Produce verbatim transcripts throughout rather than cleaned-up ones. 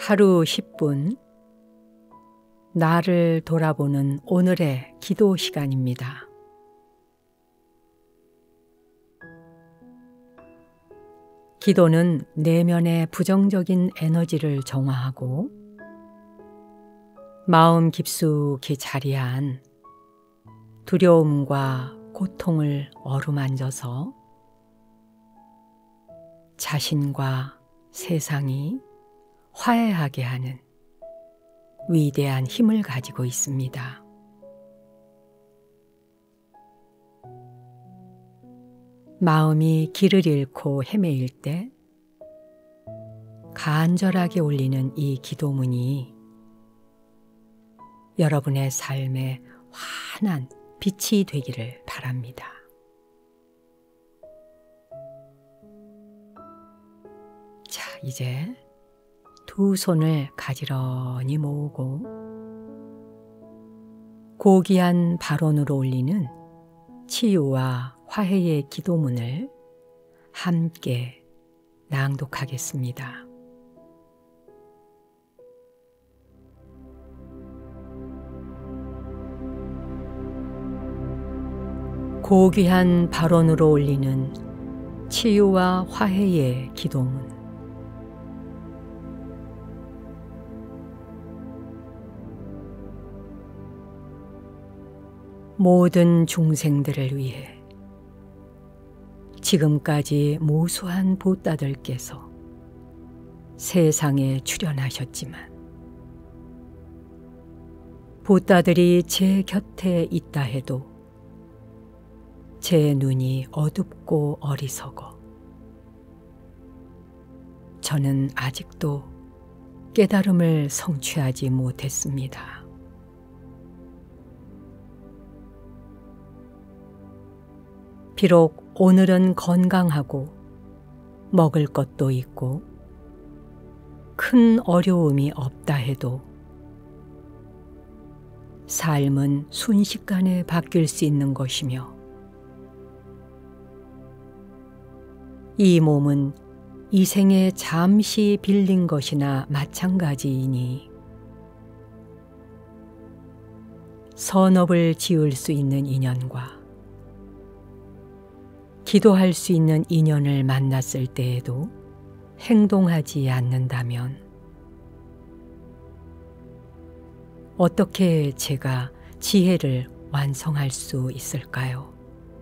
하루 십 분 나를 돌아보는 오늘의 기도 시간입니다. 기도는 내면의 부정적인 에너지를 정화하고 마음 깊숙이 자리한 두려움과 고통을 어루만져서 자신과 세상이 화해하게 하는 위대한 힘을 가지고 있습니다. 마음이 길을 잃고 헤매일 때 간절하게 올리는 이 기도문이 여러분의 삶에 환한 빛이 되기를 바랍니다. 자, 이제 두 손을 가지런히 모으고 고귀한 발언으로 올리는 치유와 화해의 기도문을 함께 낭독하겠습니다. 고귀한 발언으로 올리는 치유와 화해의 기도문. 모든 중생들을 위해 지금까지 무수한 보따들께서 세상에 출현하셨지만 보따들이 제 곁에 있다 해도 제 눈이 어둡고 어리석어 저는 아직도 깨달음을 성취하지 못했습니다. 비록 오늘은 건강하고 먹을 것도 있고 큰 어려움이 없다 해도 삶은 순식간에 바뀔 수 있는 것이며 이 몸은 이 생에 잠시 빌린 것이나 마찬가지이니 선업을 지을 수 있는 인연과 기도할 수 있는 인연을 만났을 때에도 행동하지 않는다면 어떻게 제가 지혜를 완성할 수 있을까요?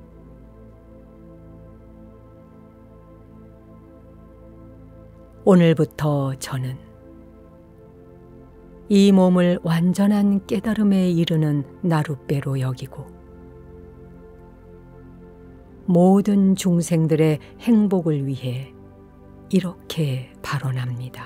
오늘부터 저는 이 몸을 완전한 깨달음에 이르는 나룻배로 여기고 모든 중생들의 행복을 위해 이렇게 발언합니다.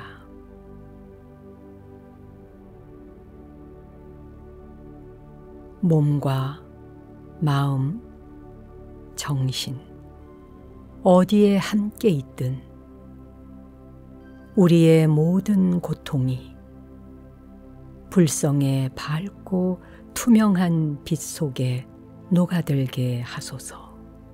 몸과 마음, 정신, 어디에 함께 있든 우리의 모든 고통이 불성의 밝고 투명한 빛 속에 녹아들게 하소서.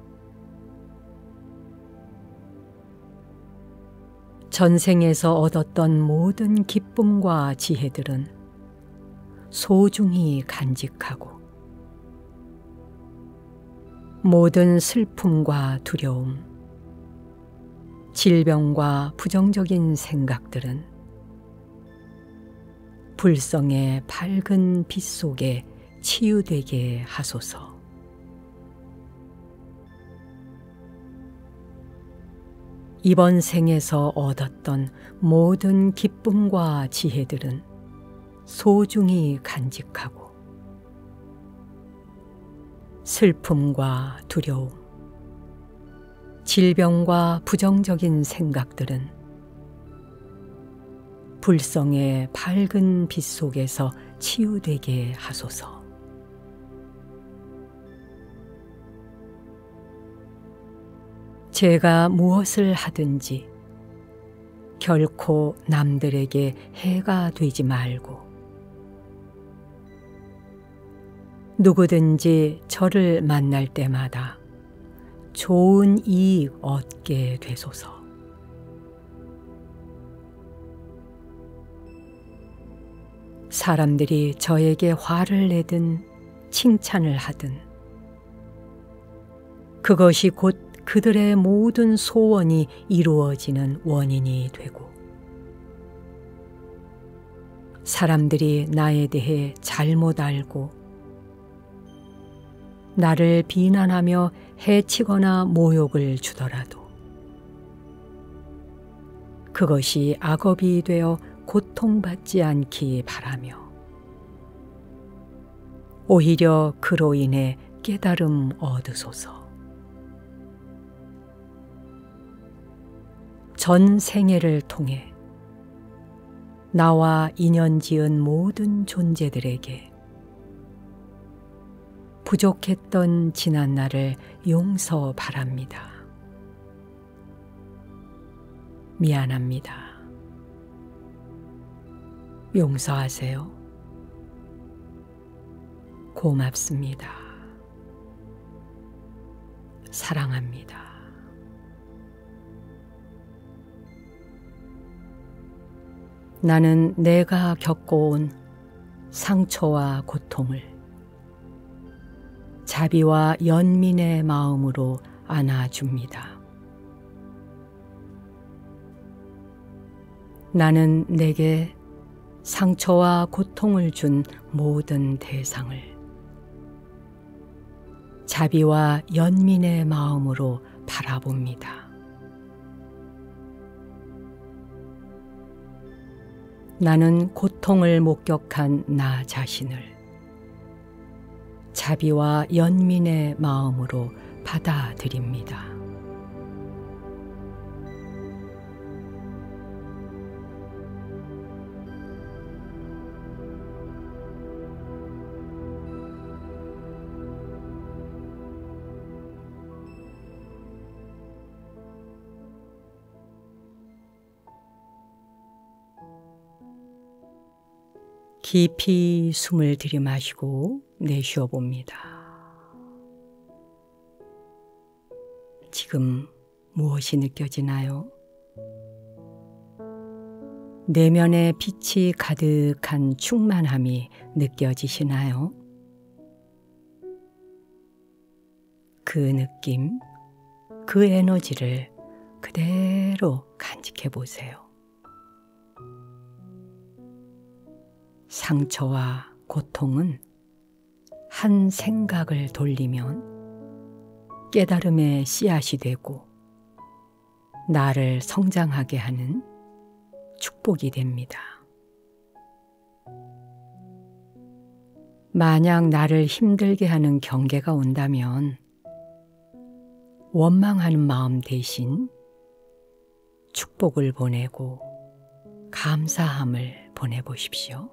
전생에서 얻었던 모든 기쁨과 지혜들은 소중히 간직하고 모든 슬픔과 두려움, 질병과 부정적인 생각들은 불성의 밝은 빛 속에 치유되게 하소서. 이번 생에서 얻었던 모든 기쁨과 지혜들은 소중히 간직하고 슬픔과 두려움, 질병과 부정적인 생각들은 불성의 밝은 빛 속에서 치유되게 하소서. 제가 무엇을 하든지 결코 남들에게 해가 되지 말고 누구든지 저를 만날 때마다 좋은 이익 얻게 되소서. 사람들이 저에게 화를 내든 칭찬을 하든 그것이 곧 그들의 모든 소원이 이루어지는 원인이 되고, 사람들이 나에 대해 잘못 알고 나를 비난하며 해치거나 모욕을 주더라도 그것이 악업이 되어 고통받지 않기 바라며, 오히려 그로 인해 깨달음 얻으소서. 전 생애를 통해 나와 인연 지은 모든 존재들에게 부족했던 지난 날을 용서 바랍니다. 미안합니다. 용서하세요. 고맙습니다. 사랑합니다. 나는 내가 겪어온 상처와 고통을 자비와 연민의 마음으로 안아줍니다. 나는 내게 상처와 고통을 준 모든 대상을 자비와 연민의 마음으로 바라봅니다. 나는 고통을 목격한 나 자신을 자비와 연민의 마음으로 받아들입니다. 깊이 숨을 들이마시고 내쉬어 봅니다. 지금 무엇이 느껴지나요? 내면에 빛이 가득한 충만함이 느껴지시나요? 그 느낌, 그 에너지를 그대로 간직해 보세요. 상처와 고통은 한 생각을 돌리면 깨달음의 씨앗이 되고 나를 성장하게 하는 축복이 됩니다. 만약 나를 힘들게 하는 경계가 온다면 원망하는 마음 대신 축복을 보내고 감사함을 보내보십시오.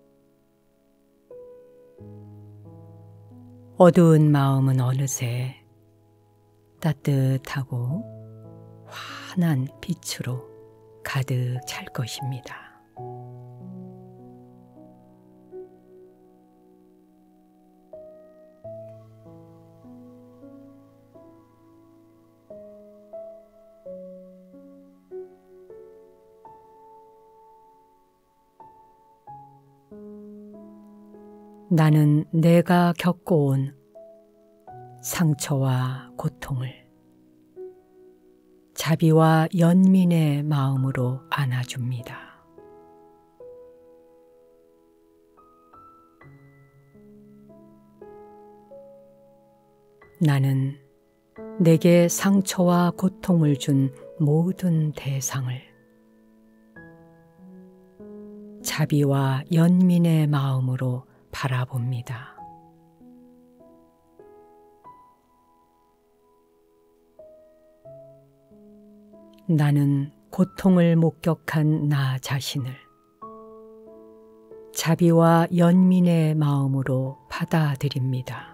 어두운 마음은 어느새 따뜻하고 환한 빛으로 가득 찰 것입니다. 나는 내가 겪어온 상처와 고통을 자비와 연민의 마음으로 안아줍니다. 나는 내게 상처와 고통을 준 모든 대상을 자비와 연민의 마음으로 바라봅니다. 나는 고통을 목격한 나 자신을 자비와 연민의 마음으로 받아들입니다.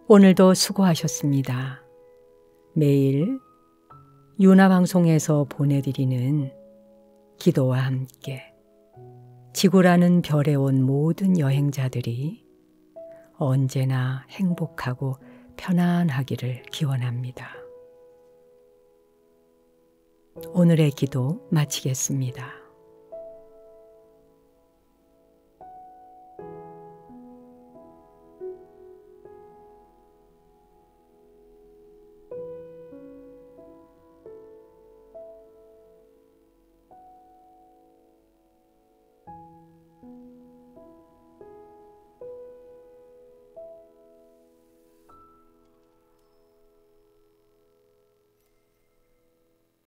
오늘도 수고하셨습니다. 매일 유나방송에서 보내드리는 기도와 함께 지구라는 별에 온 모든 여행자들이 언제나 행복하고 편안하기를 기원합니다. 오늘의 기도 마치겠습니다.